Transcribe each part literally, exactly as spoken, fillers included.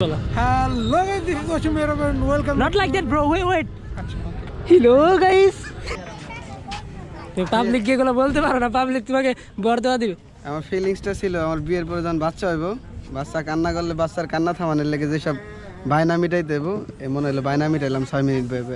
Hello guys, this is Oshim and welcome. Not like that, bro. Wait, wait. Hello guys. তুমি public কে গুলো বলতে পারো না, পাবলিক তোমাকে বর্দোয়া দিবে। আমার ফিলিংসটা ছিল আমার বিয়ের পরে যখন বাচ্চা হইব, বাচ্চা কান্না করলে বাচ্চার কান্না থামানোর লেগে যে সব বায়না মিটাই দেব, এমন হলো বায়না মিটাইলাম ছয় মিনিট ভেবে।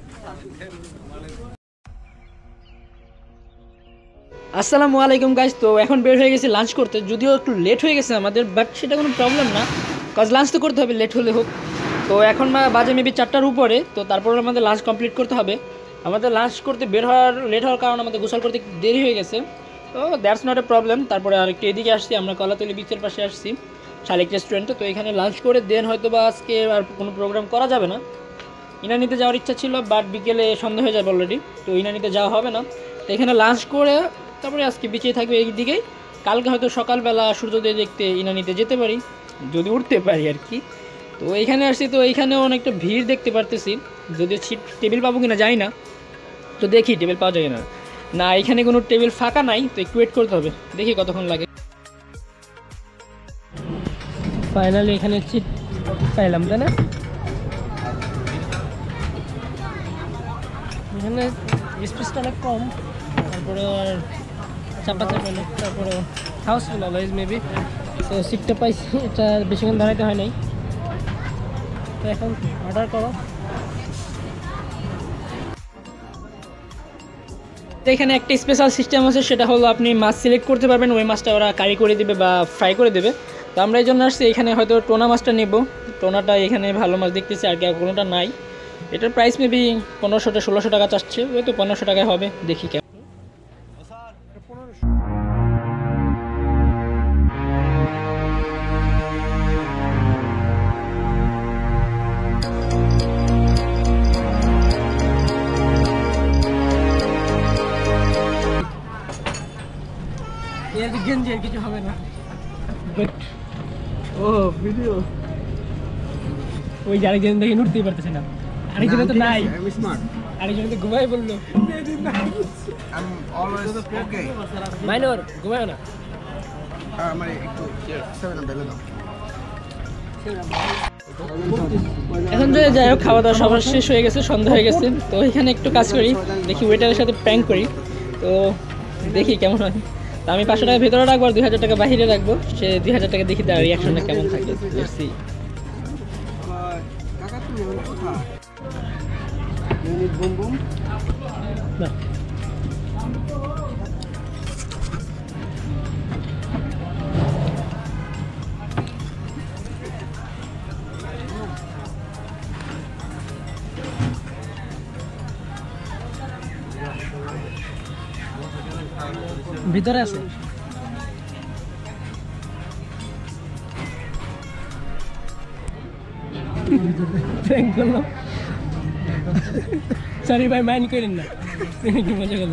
আসসালামু আলাইকুম গাইস, তো এখন বের হয়ে গেছি লাঞ্চ করতে, যদিও একটু লেট হয়ে গেছে আমাদের, বাট সেটা কোনো প্রবলেম না, কজ লাঞ্চ তো করতে হবে লেট হলে হোক। তো এখন বাজে মেবি চারটার উপরে, তো তারপরে আমাদের লাঞ্চ কমপ্লিট করতে হবে। আমাদের লাঞ্চ করতে বের হওয়ার লেট হওয়ার কারণে আমাদের গোসল করতে দেরি হয়ে গেছে, তো দ্যাটস নট এ প্রবলেম। তারপরে আরেকটু এদিকে আসছি, আমরা কলাতলি বিচের পাশে আসছি শালিক রেস্টুরেন্টে, তো এখানে লাঞ্চ করে দেন হয়তো বা আজকে আর কোনো প্রোগ্রাম করা যাবে না। ইনানিতে যাওয়ার ইচ্ছা ছিল, বাট বিকেলে সন্ধ্যা হয়ে যাবে অলরেডি, তো ইনানিতে যাওয়া হবে না। তো এখানে লাঞ্চ করে তারপরে আজকে বিচে থাকবে এই দিকেই। কালকে হয়তো সকালবেলা সূর্যোদয় দেখতে ইনানিতে যেতে পারি, যদি উঠতে পারি আর কি। তো এইখানে আসছি, তো এইখানেও অনেকটা ভিড় দেখতে পারতেছি, যদিও সিট টেবিল পাবো কিনা যাই না, তো দেখি টেবিল পাওয়া যায় না না এখানে কোনো টেবিল ফাঁকা নাই, তো একটু ওয়েট করতে হবে, দেখি কতক্ষণ লাগে। ফাইনালি এখানে সিট পাইলাম, তাই না? এখানে স্পেসটা অনেক কম, তারপরে আর চাপা চাপা নেই, তারপরে হাউসফুল অলওয়েজ মেবি। তো সিটটা পাইছি, এটা বেশিক্ষণ দাঁড়াইতে হয় নাই। তো এখন অর্ডার করো। এখানে একটা স্পেশাল সিস্টেম আছে, সেটা হলো আপনি মাছ সিলেক্ট করতে পারবেন, ওই মাছটা ওরা কারি করে দেবে বা ফ্রাই করে দেবে। তো আমরা এই জন্য আসছি, এখানে হয়তো টোনা মাছটা নেব, টোনাটা এখানে ভালো মাছ দেখতেছি, আর কি আর কোনোটা নাই। এটার প্রাইস মেবি পনেরোশোটা ষোলোশো টাকা চাচ্ছে, ওই তো পনেরোশো টাকায় হবে, দেখি কেমন। এর গেঞ্জি আর কিছু হবে না, বাট ও ভিডিও ওই আরেকজন দেখে উঠতেই পারতেছে না, আরেকজন তো নাই, আমি স্মার্ট, আরেকজন তো ঘুমাই বললো মাইনর ঘুমায় না, আমার একটু সেভেন আপ বেলে দাও। এখন যে যাই হোক, খাওয়া দাওয়া সবার শেষ হয়ে গেছে, সন্ধ্যা হয়ে গেছে। তো এখানে একটু কাজ করি, দেখি ওয়েটারের সাথে প্র্যাঙ্ক করি, তো দেখি কেমন হয়। তো আমি পাঁচশো টাকা ভেতরে রাখবো আর দুই হাজার টাকা বাহিরে রাখবো, সে দুই হাজার টাকা দেখি তার রিয়াকশনটা কেমন থাকে। না ভিতরে আছে, সরি ভাই, মাইন্ড করেন না, কি মজা গেল।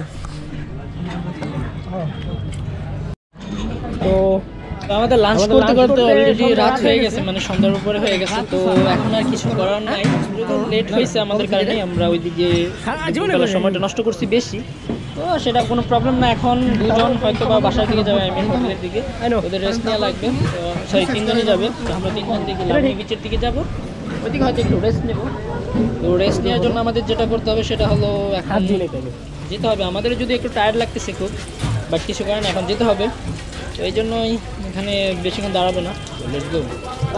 তো আমাদের লাঞ্চ করতে করতে অলরেডি রাত হয়ে গেছে, মানে সন্ধ্যার উপরে হয়ে গেছে। তো এখন আর কিছু করার নাই, লেট হয়েছে আমাদের কারণে, আমরা ওইদিকে সময়টা নষ্ট করছি বেশি, তো সেটা কোনো প্রবলেম না। এখন দুজন হয়তো বা বাসার দিকে যাবে, আই মিন হোটেলের দিকে, ওদের রেস্ট নেওয়া লাগবে। তো সরি তিনজনই যাবে, তো আমরা তিনজন দিকে লাভলি বিচের দিকে যাবো, ওইদিকে হয়তো একটু রেস্ট নেবো। তো রেস্ট নেওয়ার জন্য আমাদের যেটা করতে হবে সেটা হলো এখন যেতে হবে। আমাদের যদি একটু টায়ার্ড লাগতেছে খুব, বাট কিছু কারণ এখন যেতে হবে, তো এই জন্যই এখানে বেশিক্ষণ দাঁড়াবো না। Let's go.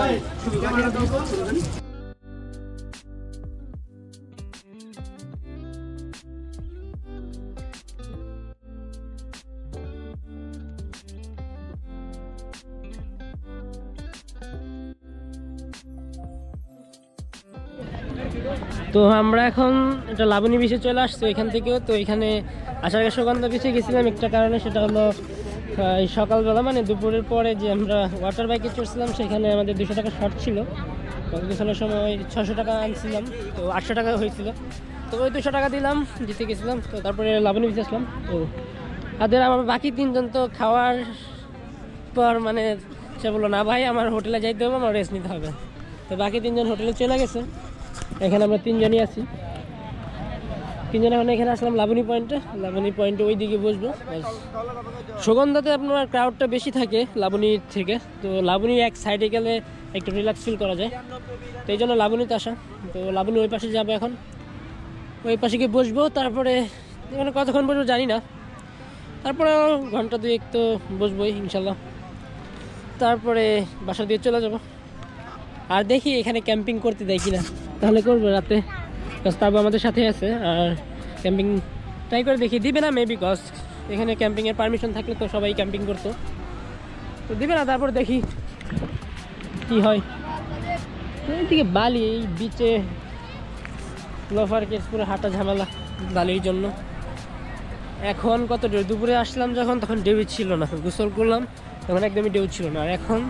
তো আমরা এখন এটা লাবণী বিচে চলে আসছি এখান থেকেও। তো এখানে আসার আগে সুগন্ধা বিচে গেছিলাম একটা কারণে, সেটা হলো এই সকালবেলা মানে দুপুরের পরে যে আমরা ওয়াটার বাইকে চড়ছিলাম, সেখানে আমাদের দুশো টাকা শর্ট ছিল, গোসলের সময় ছশো টাকা আনছিলাম, তো আটশো টাকা হয়েছিল, তো ওই দুশো টাকা দিলাম, জিতে গেছিলাম। তো তারপরে লাবণী বিচে আসলাম। তো তাদের আমার বাকি তিনজন তো খাওয়ার পর মানে সে বললো না ভাই আমার হোটেলে যাইতে হবে, আমার রেস্ট নিতে হবে। তো বাকি তিনজন হোটেলে চলে গেছে, এখানে আমরা তিনজনই আছি। তিনজন এখন এখানে আসলাম লাবণী পয়েন্টে, লাবণী পয়েন্টে ওই দিকে বসবো। সুগন্ধাতে আপনার ক্রাউডটা বেশি থাকে লাবণীর থেকে, তো লাবণীর এক সাইডে গেলে একটু রিল্যাক্স ফিল করা যায়। তো এই জন্য লাবণীতে আসা। তো লাবণী ওই পাশে যাবো, এখন ওই পাশে গিয়ে বসবো, তারপরে এখানে কতক্ষণ বসবো জানি না, তারপরে ঘন্টা দুয়েক তো বসবোই ইনশাল্লাহ। তারপরে বাসা দিয়ে চলে যাব। আর দেখি এখানে ক্যাম্পিং করতে দেয় কিনা, তাহলে করবো রাতে, কজ তাবু আমাদের সাথে আছে। আর ক্যাম্পিং ট্রাই করে দেখি, দিবে না মেবি, কজ এখানে ক্যাম্পিংয়ের পারমিশন থাকলে তো সবাই ক্যাম্পিং করতো, তো দিবে না। তারপর দেখি কি হয়। এইদিকে বালি, এই বিচে লোফার কেস পুরো হাঁটা ঝামেলা বালির জন্য। এখন কত ঢেউ, দুপুরে আসলাম যখন তখন ঢেউ ছিল না, গোসল করলাম তখন একদমই ঢেউ ছিল না। আর এখন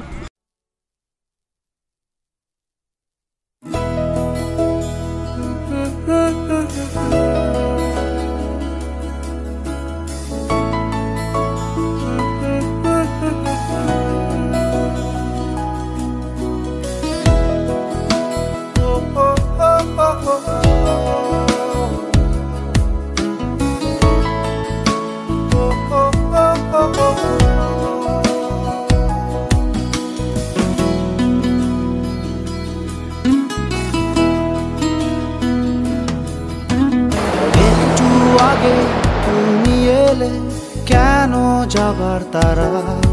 কেন যাবার তারা,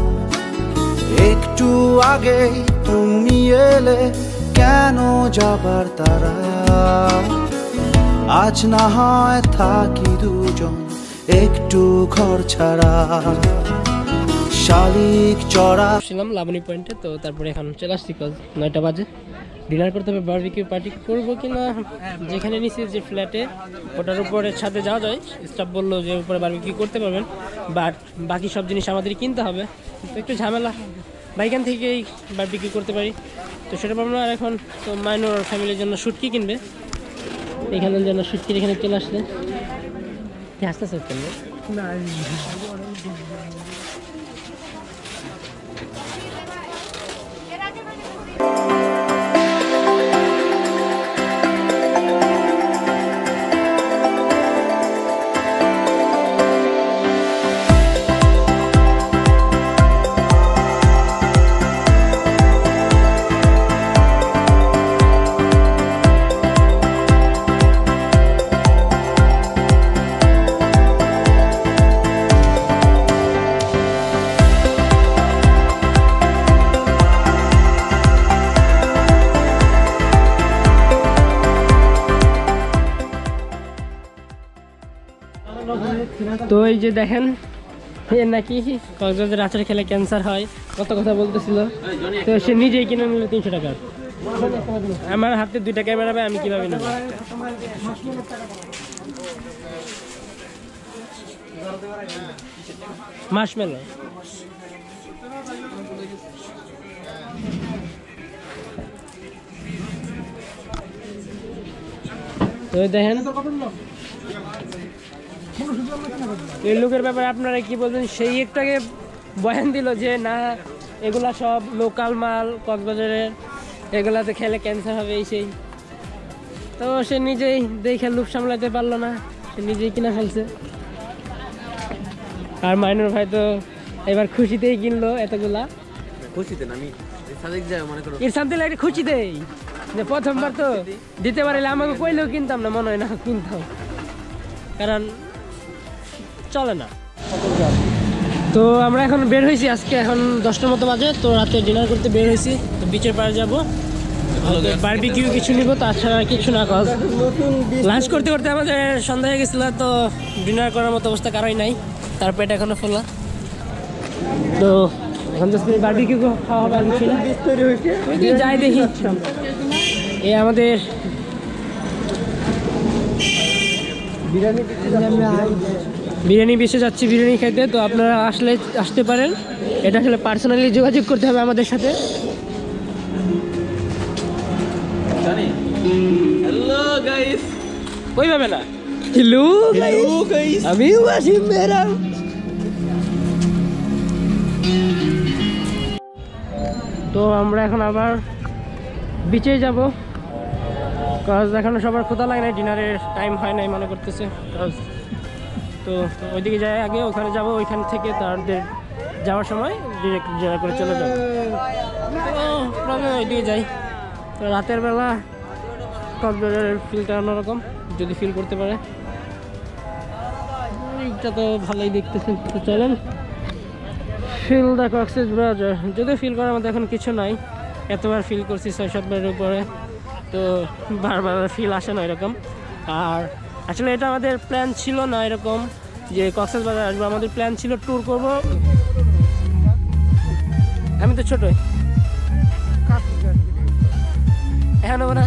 একটু আগে তুমি এলে কেন যাবার তারা, আজ না হয় থাকি দুজন একটু ঘর ছাড়া। শালিক চড়া ছিলাম লাবণী পয়েন্টে, তো তারপরে এখন চলে আসছি, কজ নয়টা বাজে, ডিনার করতে হবে। বারবিকিউ পার্টি করবো কিনা, যেখানে নিচে যে ফ্ল্যাটে ওটার উপরে ছাদে যাওয়া যায়, স্টাফ বললো যে উপরে বারবিকিউ করতে পারবেন, বাট বাকি সব জিনিস আমাদের কিনতে হবে, তো একটু ঝামেলা। বাইকান থেকেই বারবিকিউ করতে পারি, তো সেটা পাবো না। আর এখন তো মাইনর ফ্যামিলির জন্য শুটকি কিনবে, এখানের জন্য শুটকির এখানে চলে আসলে আস্তে আস্তে কিনবে না। তো এই যে দেখেন, এর নাকি কক্সবাজারের আচার খেলে ক্যান্সার হয়, কত কথা বলতেছিল, তো সে নিজেই কিনে নিল তিনশো টাকা। আমার হাতে দুইটা ক্যামেরা পাই, আমি কিভাবে নেব? মার্শমেলো তো দেখেন এই লোকের ব্যাপারে আপনারা কি বলবেন? সেই একটাকে বয়ান দিল যে না এগুলা সব লোকাল মাল, কক্সবাজারের, এগুলাতে খেলে ক্যান্সার হবে এই সেই। তো সে নিজেই দেখে লোভ সামলাতে পারলো না, সে নিজেই কিনা ফেলছে। আর মাইনুর ভাই তো এবার খুশিতেই কিনলো এতগুলা। খুশিতে না, আমি সাদিক যাই মনে করো এর সাথে লাগে খুশিতেই, যে প্রথমবার তো দিতে পারলে আমাকে কইলেও কিনতাম না, মনে হয় না কিনতাম, কারণ চলে না। তো আমরা এখন বের হয়েছি, আজকে এখন দশটার মতো বাজে, তো রাতে ডিনার করতে বের হয়েছি, তো বিচের পাড়ে যাবো, বারবিকিউ কিছু নিব, তাছাড়া কিছু না। কজ লাঞ্চ করতে করতে আমাদের সন্ধ্যা হয়ে গেছিল, তো ডিনার করার মতো অবস্থা কারোই নাই, তার পেট এখনো ফোলা। তো এখন দশ মিনিট বারবিকিউ খাওয়া হবে, আর কিছু না, যাই দেখি। এই আমাদের বিরিয়ানি বেশি যাচ্ছি বিরিয়ানি খাইতে, তো আপনারা আসলে আসতে পারেন। এটা আসলে পার্সোনালি যোগাযোগ করতে হবে আমাদের সাথে। হ্যালো গাইস, ওইভাবে না, হ্যালো গাইস, আমি ওয়াসিম মেহরাব। তো আমরা এখন আবার বিচে যাব, কাজ এখনো সবার ক্ষুধা লাগে না, ডিনারের টাইম হয় নাই মনে করতেছে কাজ। তো ওইদিকে যাই আগে, ওখানে যাব, ওইখান থেকে তাদের যাওয়ার সময় ডিরেক্ট জেরা করে চলে যাবো। প্রবলেম ওইদিকে যাই। তো রাতের বেলা কক্সবাজারের ফিলটা অন্যরকম, যদি ফিল করতে পারে। এইটা তো ভালোই দেখতেছেন, তো চলেন ফিল দ্য কক্সবাজার। যদিও ফিল করার মধ্যে এখন কিছু নাই, এতবার ফিল করছি ছয় সাতবারের উপরে, তো বারবার ফিল আসে না এরকম। আর আসলে এটা আমাদের প্ল্যান ছিল না এরকম যে কক্সবাজার আসবো, আমাদের প্ল্যান ছিল ট্যুর করব। আমি তো ছোটই এখন হবো না,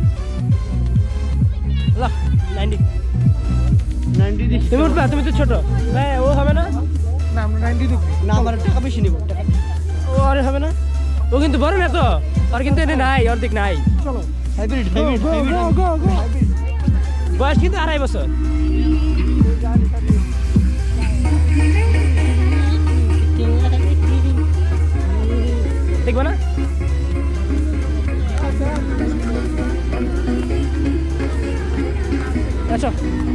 তুমি উঠবা, তুমি তো ছোট। হ্যাঁ ও হবে না, না আমার টাকা বেশি নিব, ও আরে হবে না, ও কিন্তু বড় না তো, আর কিন্তু এনে নাই, অর্ধেক নাই। চলো হাইব্রিড বয়স কিন্তু আড়াই বছর। দেখবো না আচ্ছা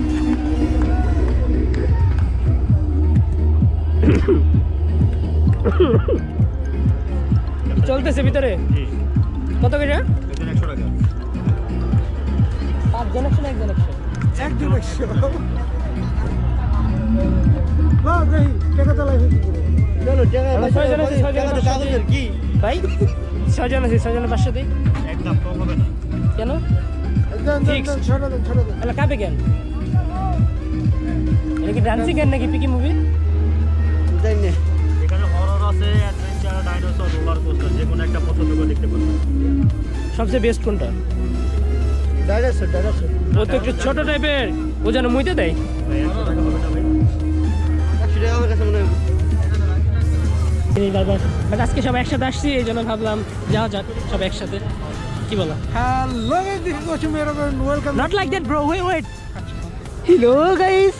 চলতেছে ভিতরে কত করে? পাঁচজন একশো না একজন একশো? একজন একশো টাকা চালাই চলো ছয়জন আছে, ছয়জন কি ভাই, ছয়জন আছে, ছয়জনের পাঁচশো দিই। একদম কম হবে না কেন? দেন ছোট দেন ছোট দেন। তাহলে কাপে কেন? এটা কি ডান্সিং গান নাকি পিকি মুভি? জানি না। এখানে হরর আছে, অ্যাডভেঞ্চার, ডাইনোসর, রোলার কোস্টার, যে কোনো একটা পছন্দ করে দেখতে পারবেন। সবচেয়ে বেস্ট কোনটা? ডাইনোসর ডাইনোসর ও তো একটু ছোট টাইপের, ও যেন মুইতে দেয়। ভাই একশো টাকা হবে না ভাই? একশো টাকা আমার কাছে মনে হয়। বারবার বাট আজকে সব একসাথে আসছি, এই জন্য ভাবলাম যাওয়া যাক সব একসাথে। কি বলো? হ্যালো দিস ইজ ওয়াচিং মেরাবেন, welcome. Not like that bro, wait wait. Hello guys,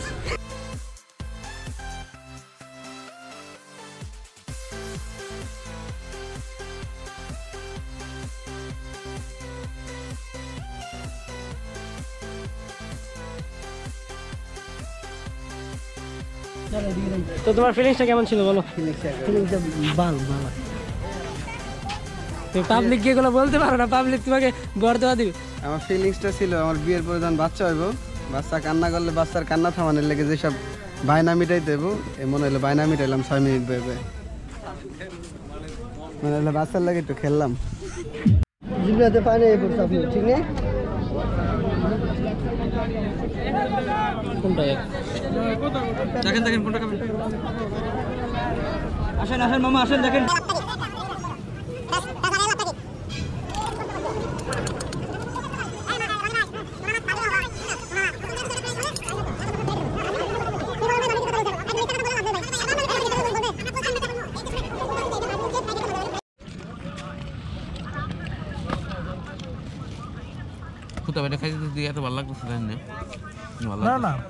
তো তোমার ফিলিংসটা কেমন ছিল বলো? ফিলিংসটা ভালো ভালো। তুমি পাবলিক যেগুলো বলতে পারো না, পাবলিক তোমাকে গড় দেওয়া দিবে। আমার ফিলিংসটা ছিল আমার বিয়ের পরে যখন বাচ্চা হইব, বাচ্চা কান্না করলে বাচ্চার কান্না থামানোর লেগে যেসব বায়না মিটাই দেবো, এ মনে হলো বায়না মিটাইলাম ছয় মিনিট ভেবে, মনে হলো বাচ্চার লাগে একটু খেললাম। জিবরাতে পানি ঠিক নেই। কোনটা? দেখেন দেখেন কোনটা খাবেন? আসেন আসেন মামা আসেন, দেখেন খুদা বেটা খাইতে দিকে এত ভালো লাগতেছে জানি না। ভালো না না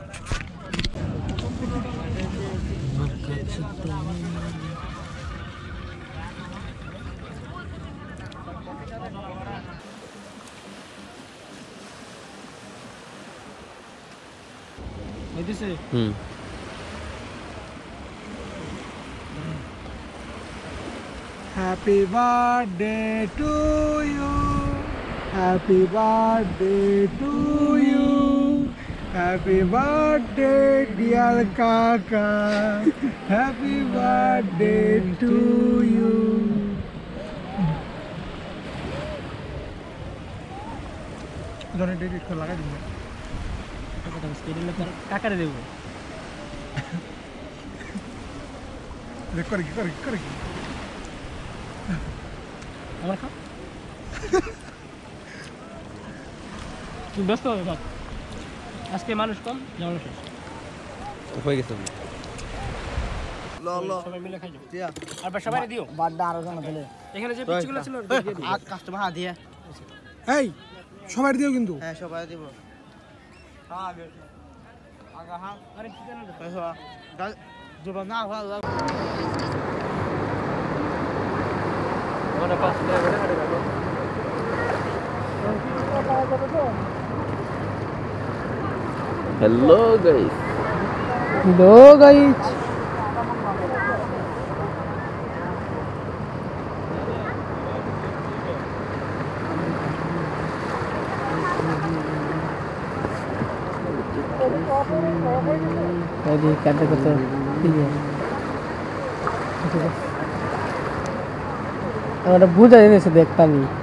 হুম Happy birthday to you, happy birthday to you, happy birthday dear Kaka, happy birthday to you. ধরে ডেবিট করে লাগাই দিন। কাকারে দেবো করে কি করে কি করে কি আমার খাও, তুমি ব্যস্ত হবে বাপ, আজকে মানুষ কম, যাওয়ার শেষ হয়ে গেছে। সবাই মিলে খাই যাও, আর বা সবাই দিও বাড্ডা আরো জানা দিলে। এখানে যে পিচ্চিগুলো ছিল আর কাস্টমার হা দিয়ে। এই সবাই দিও কিন্তু। হ্যাঁ সবাই দিব। আরে কি জানো জোবা না ভালো হ্যালো গাইস, হ্যালো গাইস, এই কাটে কত ঠিক আছে আমরা বুঝা এনেছে দেখ পানি